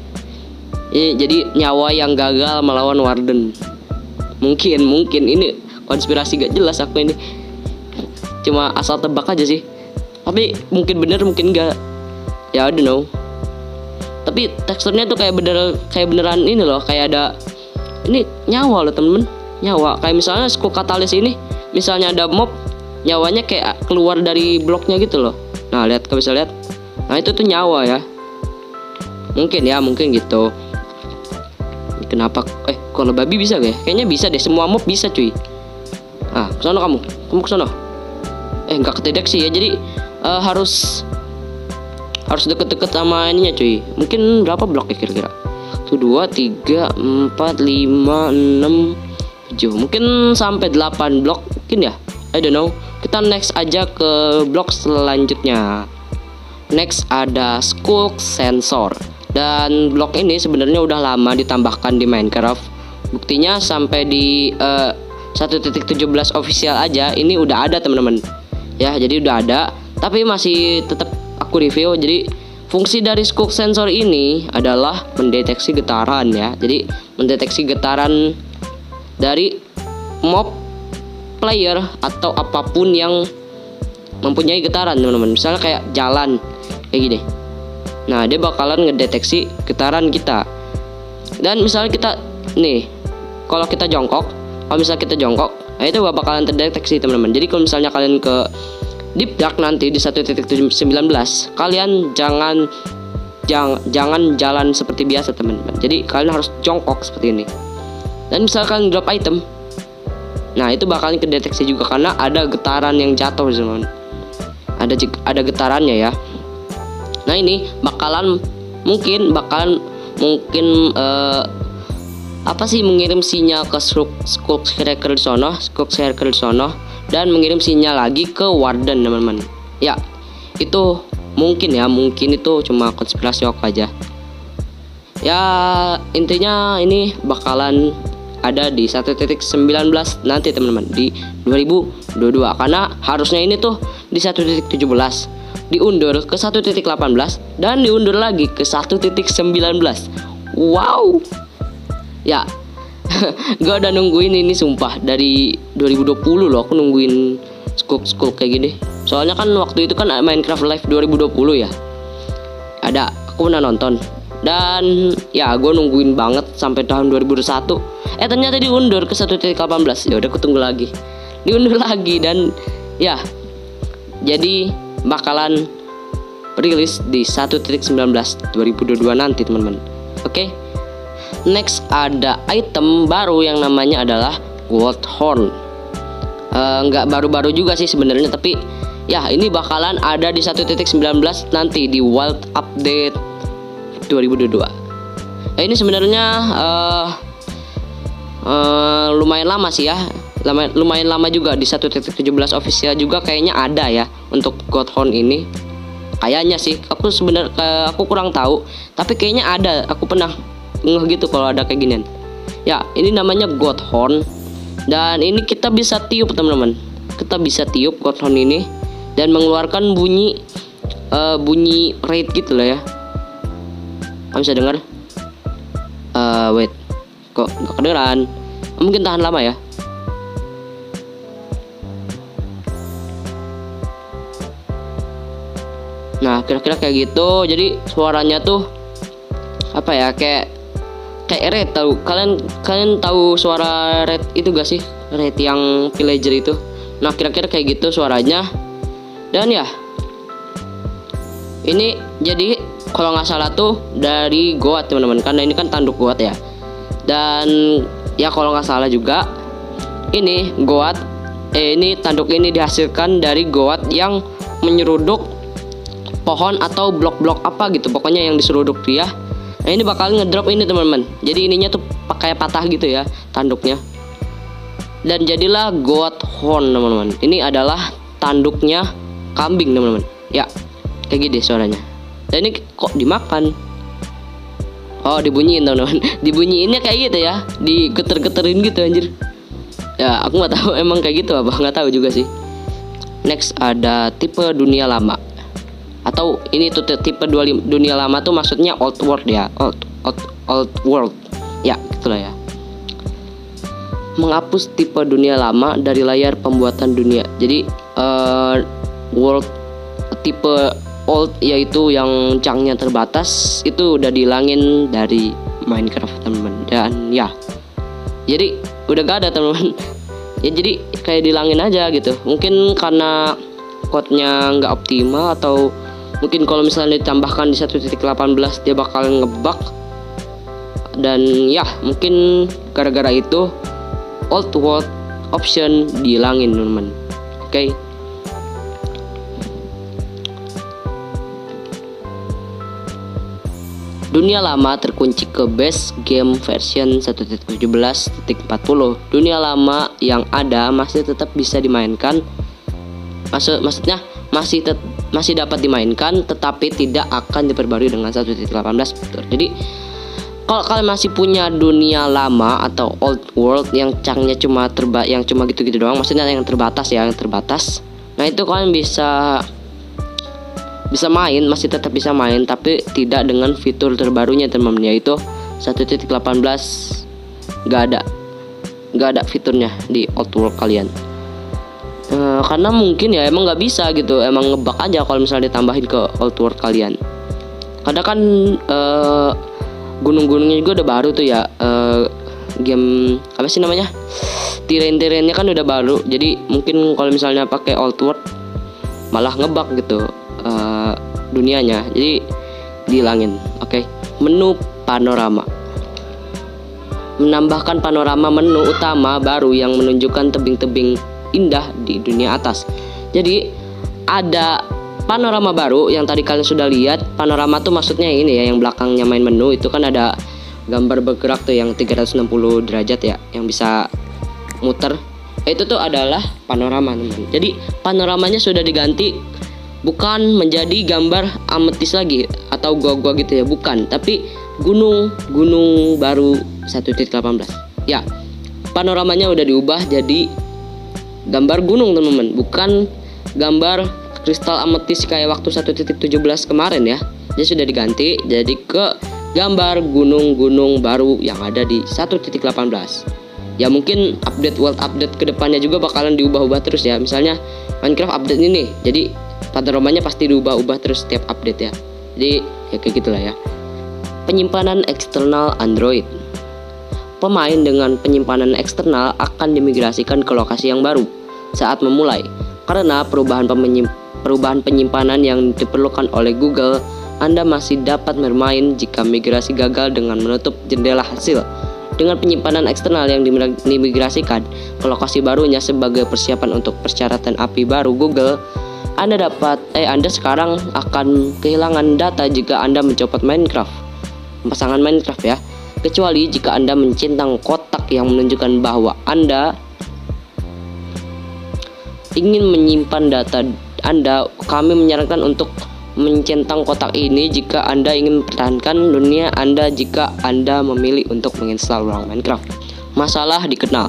Ini jadi nyawa yang gagal melawan warden. Mungkin, mungkin ini konspirasi gak jelas aku ini. Cuma asal tebak aja sih. Tapi mungkin bener, mungkin enggak. Ya I don't know. Tapi teksturnya tuh kayak bener, kayak beneran ini loh, kayak ada ini nyawa loh temen-temen. Nyawa. Kayak misalnya Skog Catalyst ini, misalnya ada mob, nyawanya kayak keluar dari bloknya gitu loh. Nah lihat, kalian bisa lihat. Nah itu tuh nyawa ya. Mungkin ya, mungkin gitu. Kenapa? Eh, kalau babi bisa gak ya? Kayaknya bisa deh, semua mob bisa cuy. Ah, kesana kamu, kamu kesana. Eh, nggak kedeteksi ya. Jadi uh, harus harus deket-deket sama ininya cuy. Mungkin berapa blok ya kira-kira? Tuh dua, tiga, empat, lima, enam, tujuh. Mungkin sampai delapan blok mungkin ya. I don't know. Kita next aja ke blok selanjutnya. Next ada Skog Sensor. Dan blok ini sebenarnya udah lama ditambahkan di Minecraft. Buktinya sampai di uh, satu titik tujuh belas official aja ini udah ada teman-teman. Ya, jadi udah ada, tapi masih tetap aku review. Jadi fungsi dari Skog Sensor ini adalah mendeteksi getaran ya. Jadi mendeteksi getaran dari mob, player atau apapun yang mempunyai getaran teman-teman. Misalnya kayak jalan kayak gini. Nah, dia bakalan ngedeteksi getaran kita. Dan misalnya kita nih, kalau kita jongkok, kalau misalnya kita jongkok, nah itu bakalan terdeteksi teman-teman. Jadi kalau misalnya kalian ke Deep Dark nanti di satu titik sembilan belas, kalian jangan jang, jangan jalan seperti biasa teman-teman. Jadi kalian harus jongkok seperti ini. Dan misalkan drop item, nah itu bakalan kedeteksi juga karena ada getaran yang jatuh teman-teman. Ada ada getarannya ya. Nah ini bakalan mungkin bakalan mungkin uh, apa sih mengirim sinyal ke Skull Shaker di sono, Skull Shaker di sono, dan mengirim sinyal lagi ke Warden teman-teman. Ya itu mungkin ya, mungkin itu cuma konspirasi aku aja. Ya intinya ini bakalan ada di satu titik sembilan belas nanti teman-teman, di dua ribu dua puluh dua. Karena harusnya ini tuh di satu titik tujuh belas, diundur ke satu titik delapan belas, dan diundur lagi ke satu titik sembilan belas. Wow. Ya, gue udah nungguin ini sumpah dari dua ribu dua puluh loh, aku nungguin Skull kayak gini. Soalnya kan waktu itu kan Minecraft Live dua ribu dua puluh ya. Ada, aku pernah nonton. Dan ya gue nungguin banget sampai tahun dua ribu dua puluh satu. Eh ternyata diundur ke satu titik delapan belas. Ya udah aku tunggu lagi. Diundur lagi dan ya jadi bakalan rilis di satu titik sembilan belas dua ribu dua puluh dua nanti teman-teman. Oke. Okay? Next ada item baru yang namanya adalah Gold Horn. uh, Nggak baru-baru juga sih sebenarnya, tapi ya ini bakalan ada di satu titik sembilan belas nanti di Wild Update dua ribu dua puluh dua. Nah, ini sebenarnya uh, uh, lumayan lama sih ya, lumayan, lumayan lama juga di satu titik tujuh belas official juga kayaknya ada ya untuk Gold Horn ini. Kayaknya sih, aku sebenarnya uh, aku kurang tahu, tapi kayaknya ada. Aku pernah ngeh gitu kalau ada kayak ginian. Ya, ini namanya Gold Horn. Dan ini kita bisa tiup teman-teman. Kita bisa tiup Gold Horn ini dan mengeluarkan bunyi uh, bunyi raid gitu lah ya. Kamu bisa dengar? Uh, wait, kok nggak kedengeran? Mungkin tahan lama ya. Nah, kira-kira kayak gitu. Jadi suaranya tuh apa ya? Kayak kayak red tahu. Kalian kalian tahu suara red itu gak sih? Red yang villager itu. Nah, kira-kira kayak gitu suaranya. Dan ya, ini jadi kalau nggak salah tuh dari goat teman-teman, karena ini kan tanduk goat ya. Dan ya kalau nggak salah juga ini goat eh ini tanduk ini dihasilkan dari goat yang menyeruduk pohon atau blok-blok apa gitu, pokoknya yang diseruduk dia. Nah ini bakal ngedrop ini teman-teman. Jadi ininya tuh pakai patah gitu ya tanduknya. Dan jadilah Goat Horn teman-teman. Ini adalah tanduknya kambing teman-teman. Ya kayak gini suaranya. Dan ini kok dimakan? Oh dibunyiin teman-teman. Dibunyiinnya kayak gitu ya. Digeter-geterin gitu anjir. Ya aku nggak tahu emang kayak gitu apa, nggak tahu juga sih. Next ada tipe dunia lama. Atau ini tuh tipe dua dunia lama tuh maksudnya old world ya, old old old world ya gitulah ya. Menghapus tipe dunia lama dari layar pembuatan dunia. Jadi uh, world tipe old yaitu yang changnya terbatas itu udah dihilangin dari Minecraft teman-teman. Dan ya jadi udah gak ada teman-teman. Ya jadi kayak dihilangin aja gitu. Mungkin karena code-nya nggak optimal, atau mungkin kalau misalnya ditambahkan di satu titik delapan belas dia bakal ngebug. Dan ya mungkin gara-gara itu old world option dihilangin teman-teman. Oke okay. Dunia lama terkunci ke base game version satu titik tujuh belas titik empat puluh. Dunia lama yang ada masih tetap bisa dimainkan. Maksud maksudnya masih tet masih dapat dimainkan, tetapi tidak akan diperbarui dengan satu titik delapan belas. Jadi kalau kalian masih punya dunia lama atau old world yang cangnya cuma terba yang cuma gitu-gitu doang, maksudnya yang terbatas ya, yang terbatas. Nah, itu kalian bisa bisa main, masih tetap bisa main, tapi tidak dengan fitur terbarunya teman-teman, yaitu satu titik delapan belas. Gak ada Gak ada fiturnya di old world kalian. Uh, karena mungkin ya emang nggak bisa gitu, emang ngebug aja kalau misalnya ditambahin ke old world kalian. Karena kan uh, gunung-gunungnya juga udah baru tuh ya, uh, game apa sih namanya, terrain-terrainnya kan udah baru. Jadi mungkin kalau misalnya pakai old world malah ngebug gitu uh, dunianya, jadi dihilangin. Oke, okay. Menu panorama menambahkan panorama menu utama baru yang menunjukkan tebing-tebing indah di dunia atas. Jadi ada panorama baru yang tadi kalian sudah lihat. Panorama tuh maksudnya ini ya, yang belakangnya main menu itu kan ada gambar bergerak tuh yang tiga ratus enam puluh derajat ya, yang bisa muter. Itu tuh adalah panorama, teman. Jadi panoramanya sudah diganti, bukan menjadi gambar ametis lagi atau gua-gua gitu ya, bukan, tapi gunung gunung baru satu titik delapan belas. Ya, panoramanya udah diubah jadi gambar gunung, teman-teman, bukan gambar kristal ametis kayak waktu satu titik tujuh belas kemarin ya. Jadi sudah diganti jadi ke gambar gunung-gunung baru yang ada di satu titik delapan belas. Ya mungkin update world update kedepannya juga bakalan diubah-ubah terus ya. Misalnya Minecraft update ini nih, jadi panoramanya pasti diubah-ubah terus setiap update ya. Jadi ya kayak gitulah ya. Penyimpanan eksternal Android. Pemain dengan penyimpanan eksternal akan dimigrasikan ke lokasi yang baru saat memulai. Karena perubahan penyim perubahan penyimpanan yang diperlukan oleh Google, Anda masih dapat bermain jika migrasi gagal dengan menutup jendela hasil. Dengan penyimpanan eksternal yang dimigrasikan ke lokasi barunya sebagai persiapan untuk persyaratan A P I baru Google, Anda dapat eh Anda sekarang akan kehilangan data jika Anda mencopot Minecraft, pasangan Minecraft ya. Kecuali jika Anda mencentang kotak yang menunjukkan bahwa Anda ingin menyimpan data Anda. Kami menyarankan untuk mencentang kotak ini jika Anda ingin mempertahankan dunia Anda jika Anda memilih untuk menginstal ulang Minecraft. Masalah dikenal.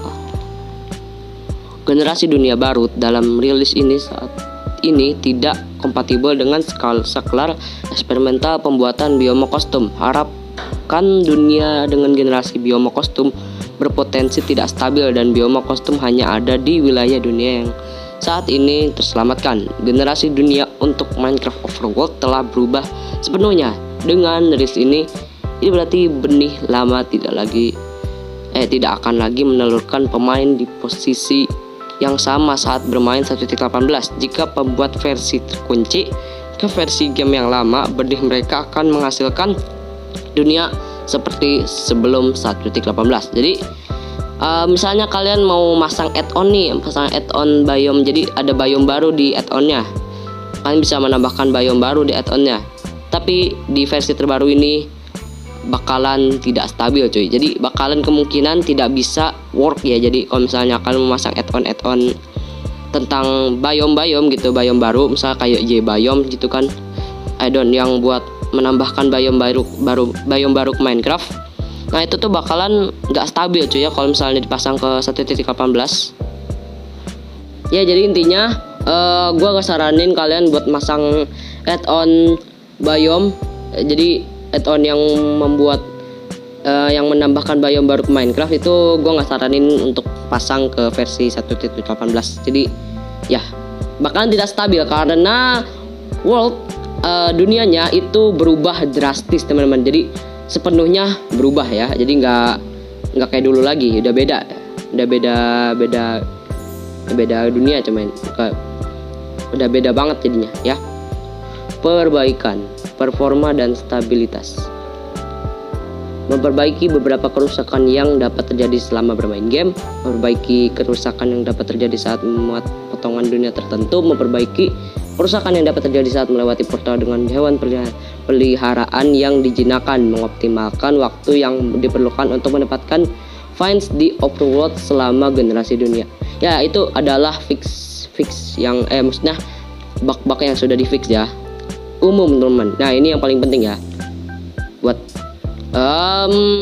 Generasi dunia baru dalam rilis ini saat ini tidak kompatibel dengan skala eksperimental pembuatan bioma kostum. Harapkan dunia dengan generasi bioma kostum berpotensi tidak stabil dan bioma kostum hanya ada di wilayah dunia yang saat ini terselamatkan. Generasi dunia untuk Minecraft Overworld telah berubah sepenuhnya. Dengan rilis ini, ini berarti benih lama tidak lagi eh tidak akan lagi menelurkan pemain di posisi yang sama saat bermain satu titik delapan belas. Jika pembuat versi terkunci ke versi game yang lama, benih mereka akan menghasilkan dunia seperti sebelum satu titik delapan belas. Jadi uh, misalnya kalian mau masang add-on nih, pasang add-on biome, jadi ada biome baru di add-onnya, kalian bisa menambahkan biome baru di add-onnya. Tapi di versi terbaru ini bakalan tidak stabil cuy, jadi bakalan kemungkinan tidak bisa work ya. Jadi kalau misalnya kalian memasang add-on add-on tentang biome-biome gitu, biome baru misalnya kayak J biome gitu kan, add-on yang buat menambahkan biome baru baru biome baru ke Minecraft, nah itu tuh bakalan nggak stabil cuy ya kalau misalnya dipasang ke satu titik delapan belas. Ya jadi intinya uh, gue gak saranin kalian buat masang add-on biome, jadi add-on yang membuat uh, yang menambahkan biome baru ke Minecraft itu gue nggak saranin untuk pasang ke versi satu titik delapan belas. Jadi ya bakalan tidak stabil karena world uh, dunianya itu berubah drastis teman-teman. Jadi sepenuhnya berubah ya. Jadi nggak nggak kayak dulu lagi, udah beda, udah beda beda beda dunia cuman udah beda banget jadinya ya. Perbaikan performa dan stabilitas. Memperbaiki beberapa kerusakan yang dapat terjadi selama bermain game, memperbaiki kerusakan yang dapat terjadi saat memuat potongan dunia tertentu, memperbaiki kerusakan yang dapat terjadi saat melewati portal dengan hewan peliharaan yang dijinakan, mengoptimalkan waktu yang diperlukan untuk mendapatkan finds di overworld selama generasi dunia. Ya itu adalah fix fix yang eh maksudnya bug-bug yang sudah di fix ya, umum teman-teman. Nah ini yang paling penting ya buat um,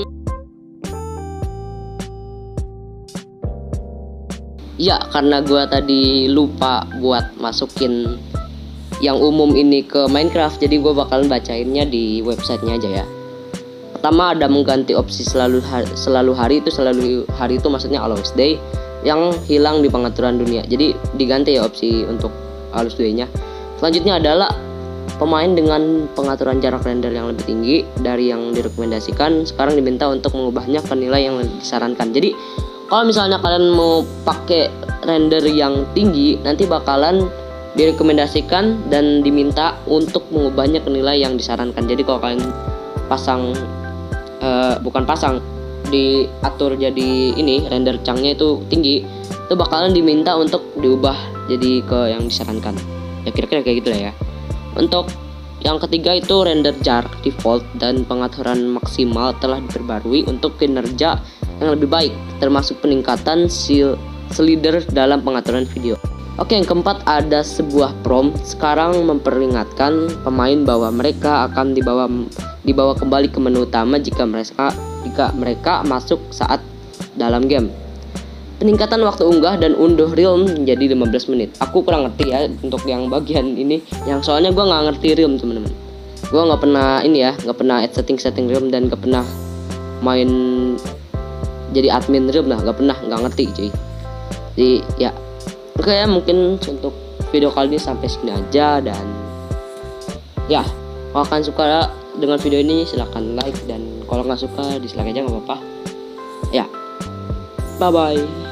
ya karena gua tadi lupa buat masukin yang umum ini ke Minecraft, jadi gua bakalan bacainnya di websitenya aja ya. Pertama ada mengganti opsi selalu hari, selalu hari itu selalu hari itu maksudnya always day. yang hilang di pengaturan dunia. Jadi diganti ya opsi untuk halus dua nya. Selanjutnya adalah pemain dengan pengaturan jarak render yang lebih tinggi dari yang direkomendasikan sekarang diminta untuk mengubahnya ke nilai yang disarankan. Jadi kalau misalnya kalian mau pakai render yang tinggi, nanti bakalan direkomendasikan dan diminta untuk mengubahnya ke nilai yang disarankan. Jadi kalau kalian pasang uh, bukan pasang diatur jadi ini render changnya itu tinggi, itu bakalan diminta untuk diubah jadi ke yang disarankan. Ya kira-kira kayak gitu lah ya. Untuk yang ketiga itu render jarak default dan pengaturan maksimal telah diperbarui untuk kinerja yang lebih baik, termasuk peningkatan slider dalam pengaturan video. Oke, yang keempat ada sebuah prompt sekarang memperingatkan pemain bahwa mereka akan dibawa dibawa kembali ke menu utama jika mereka jika mereka masuk saat dalam game. Peningkatan waktu unggah dan unduh realm menjadi lima belas menit. Aku kurang ngerti ya untuk yang bagian ini, yang soalnya gue nggak ngerti realm teman-teman. Gue nggak pernah ini ya, nggak pernah add setting-setting realm dan nggak pernah main jadi admin realm lah, nggak pernah, nggak ngerti cuy. Jadi ya oke ya, mungkin untuk video kali ini sampai sini aja, dan ya kalau kalian suka dengan video ini silahkan like, dan kalau nggak suka dislike aja nggak apa-apa ya. Bye bye.